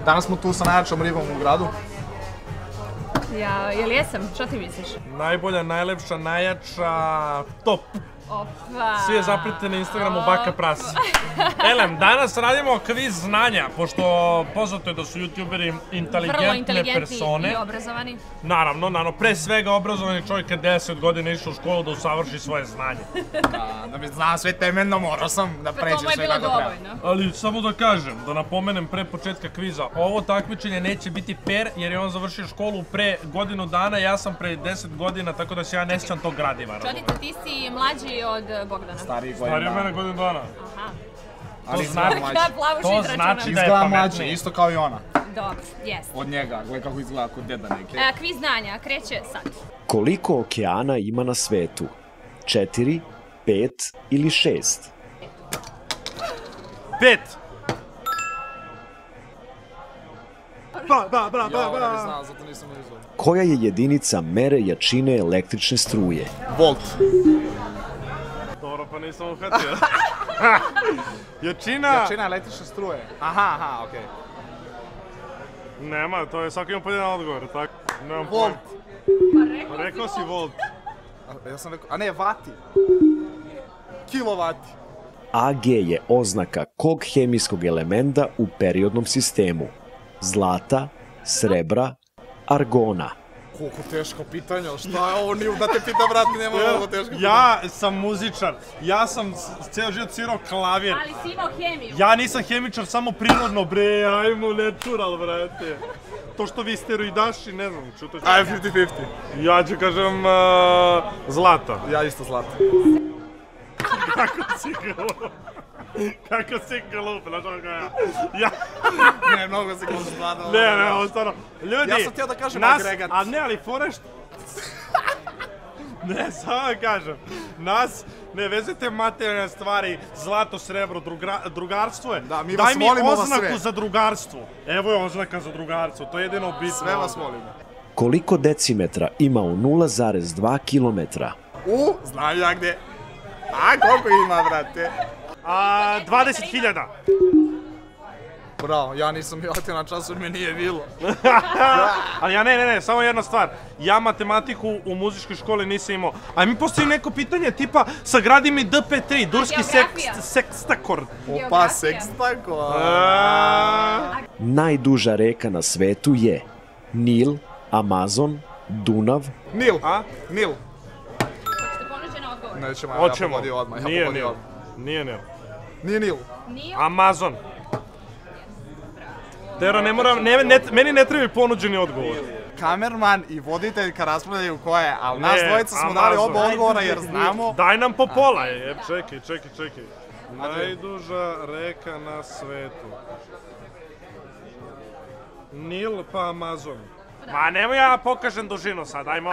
Danas smo tu sa najjačom ribom u gradu. Ja, jel jesam? Šta ti misliš? Najbolja, najlepša, najjača, top. Opa! Svi je zapratite na Instagramu Baka Prasi. Elem, danas radimo kviz znanja, pošto poznato je da su youtuberi inteligentne persone. I obrazovani. Naravno, pre svega obrazovani čovjek je 10 godina išao u školu da usavrši svoje znanje. Da bi znao sve temeljno, morao sam da pređem sve kako treba. To mu je bilo dovoljno. Ali samo da kažem, da napomenem pre početka kviza, ovo takmičenje neće biti fair jer je on završio školu pre godinu dana, ja sam pre 10 godina, tako da se ja ne sjećam tog gradiva. Čodice, ti si mlađi od Bogdana. Stariji od mene godinu dana. Aha. Ali izgleda znači da je izgleda pametniji. mlađi, isto kao i ona. Dobro, jest. Od njega, gledaj kako izgleda kod deda neki. Kviz znanja kreće sad. Koliko okeana ima na svetu? 4, 5 ili 6? 5. Ja ovo ne bi znao, zato nisam uzeo. Koja je jedinica mere jačine električne struje? Volt. Dobro, pa nisam uhvatio. Jačina... Jačina električne struje. Aha, okej. Nema, to je svaki ima po jedan odgovor, tako? Nemam Volt. Pa rekao si volt. Ja sam rekao, a ne, vati. Kilovati. Ag je oznaka kog hemijskog elementa u periodnom sistemu? Zlata, srebra, argona. Koliko teško pitanje, šta je ovo nije da te pita, brat, nema ovo teško pitanje. Ja sam muzičar, ja sam ceo život svirao klavir. Ali si imao hemiju. Ja nisam hemičar, samo prirodno, bre, ajmo natural, brate. To što vi steroidaši, ne znam, čuto ću. Aj, 50-50. Ja ću kažem zlata. Ja isto zlata. Kako si glup? Kako si glup, znaš ono kao ja. Ne, mnogo si glup zlata. Ne, ovo stvarno. Ljudi, ja sam htio da kažem nas, agregat. a ne, ali fora što... Ne, samo da kažem, nas ne vezujete materijalne stvari, zlato, srebro, drugarstvo je. Da, mi vas molimo Daj mi vas oznaku sve. za drugarstvo. Evo je oznaka za drugarstvo, to je jedino bitno. Sve vas molimo. Koliko decimetra ima u 0,2 kilometra? Znam ja gde. A, koliko ima, brate? 20.000. Bravo, ja nisam bio otio na času jer me nije bilo. Ali ja ne, samo jedna stvar. Ja matematiku u muzičkoj školi nisam imao. A mi postoji neko pitanje tipa sagradi mi DP3, Durski sekstakord. Opa, sekstakord. Najduža reka na svetu je Nil, Amazon, Dunav. Nil. Nil. Hoćete ponuđen odgovor? Nećemo, ja pogodio odmah. Nije Nil. Nije Nil. Nije Nil. Amazon. Tero, ne moram, meni ne treba ponuđeni odgovor. Kamerman i voditeljka raspravljaju ko je, ali nas dvojica smo dali oba odgovora jer znamo... Daj nam po pola, čekaj. Najduža reka na svetu. Nil pa Amazon. Ma nemoj ja pokažem dužinu sad, ajmo.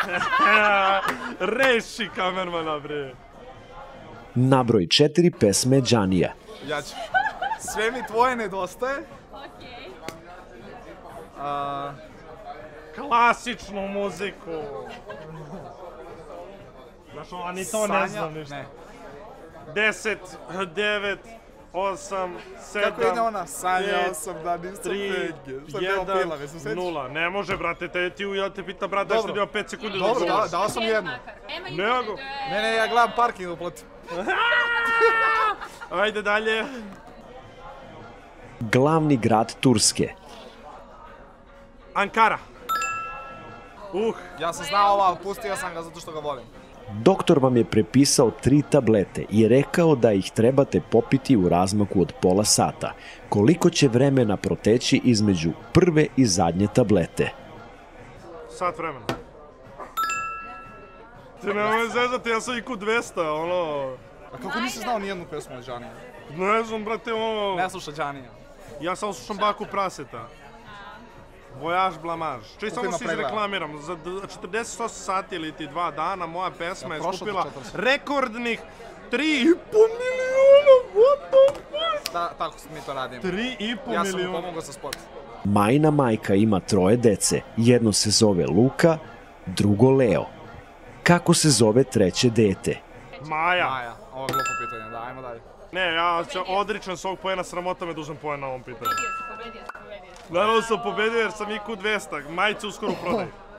Reši kamermana, bre. Nabroj 4 pesme Džanija. Ja ću. Sve mi tvoje nedostaje. Okej. Klasičnu muziku. Znaš, a ni to ne znam ništa. 10, 9, 8, 7, kako ide ona? Sanja sam da nisam penge. 1, 0. Ne može, brate, ja te pitam, brate, da što ima 5 sekundi da dobro, odgovoriš. dao sam jednu. Nego. Ne, ja gledam parking uplatim. Ajde dalje. Glavni grad Turske. Ankara. Ja sam znao ova, pustio sam ga zato što ga volim. Doktor vam je prepisao 3 tablete i rekao da ih trebate popiti u razmaku od pola sata. Koliko će vremena proteći između prve i zadnje tablete? Sat vremena. Ti nemoj zezati, ja sam IQ 200, ono... A kako nisi znao nijednu pesmu od Džanija? Ne znam, brate, ono... Ne sluša Džanija. Ja sam slušam Baku Praseta. Vojaž blamaž. Čuj, samo se izreklamiram, za 48 sati ili ti 2 dana moja pesma je skupila rekordnih 3,5 miliona, what the fuck? Tako mi to radimo. 3,5 miliona. Ja sam mu pomogao sa sport. Majina majka ima 3 dece, jedno se zove Luka, drugo Leo. Kako se zove 3. dete? Maja. Ovo je glupo pitanje, da, ajmo dalje. Ne, ja odričan s ovog poena, sramota me da uzem poen na ovom pitanju. Naravno sam pobedio jer sam IQ 200, majice uskoro u prodaju.